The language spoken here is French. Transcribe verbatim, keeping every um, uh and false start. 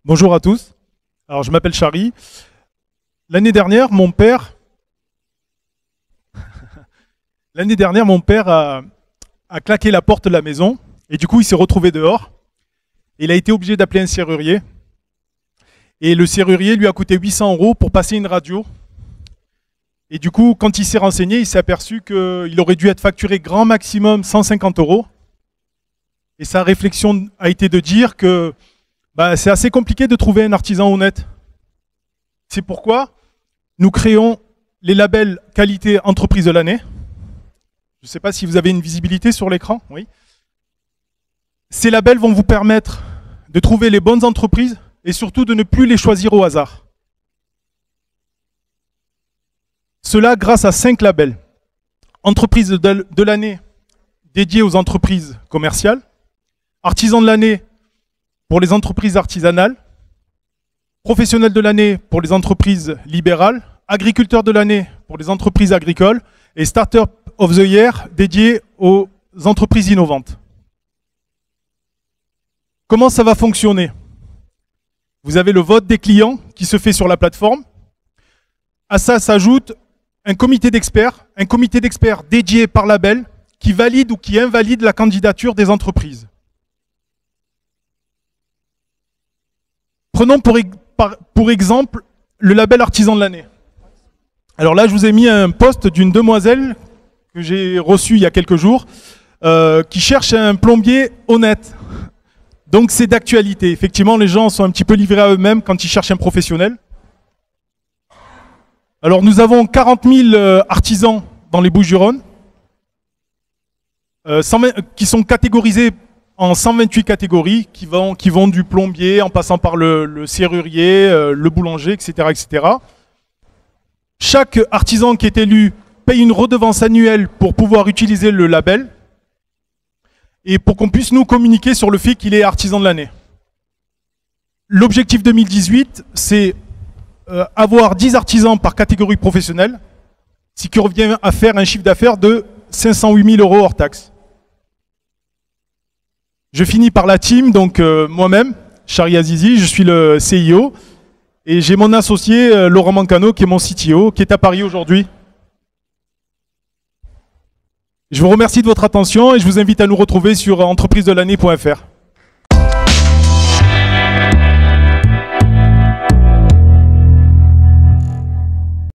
Bonjour à tous. Alors, je m'appelle Chari. L'année dernière, mon père, l'année dernière, mon père a, a claqué la porte de la maison et du coup, il s'est retrouvé dehors. Il a été obligé d'appeler un serrurier. Et le serrurier lui a coûté huit cents euros pour passer une radio. Et du coup, quand il s'est renseigné, il s'est aperçu qu'il aurait dû être facturé grand maximum cent cinquante euros. Et sa réflexion a été de dire que bah, c'est assez compliqué de trouver un artisan honnête. C'est pourquoi nous créons les labels qualité entreprise de l'année. Je ne sais pas si vous avez une visibilité sur l'écran. Oui. Ces labels vont vous permettre de trouver les bonnes entreprises et surtout de ne plus les choisir au hasard. Cela grâce à cinq labels. Entreprise de l'année dédiée aux entreprises commerciales. Artisan de l'année pour les entreprises artisanales. Professionnel de l'année pour les entreprises libérales. Agriculteur de l'année pour les entreprises agricoles. Et Startup of the Year dédié aux entreprises innovantes. Comment ça va fonctionner? Vous avez le vote des clients qui se fait sur la plateforme. À ça s'ajoute un comité d'experts, un comité d'experts dédié par label qui valide ou qui invalide la candidature des entreprises. Prenons pour, pour exemple le label artisan de l'année. Alors là, je vous ai mis un post d'une demoiselle que j'ai reçu il y a quelques jours euh, qui cherche un plombier honnête. Donc c'est d'actualité. Effectivement, les gens sont un petit peu livrés à eux-mêmes quand ils cherchent un professionnel. Alors nous avons quarante mille artisans dans les Bouches-du-Rhône euh, qui sont catégorisés en cent vingt-huit catégories qui vont, qui vont du plombier en passant par le, le serrurier, euh, le boulanger, et cetera, et cetera. Chaque artisan qui est élu paye une redevance annuelle pour pouvoir utiliser le label et pour qu'on puisse nous communiquer sur le fait qu'il est artisan de l'année. L'objectif deux mille dix-huit, c'est euh, avoir dix artisans par catégorie professionnelle, ce qui revient à faire un chiffre d'affaires de cinq cent huit mille euros hors taxe. Je finis par la team, donc euh, moi-même, Chari Azizi, je suis le C I O, et j'ai mon associé euh, Laurent Mancano, qui est mon C T O, qui est à Paris aujourd'hui. Je vous remercie de votre attention et je vous invite à nous retrouver sur entreprise de l'année point F R.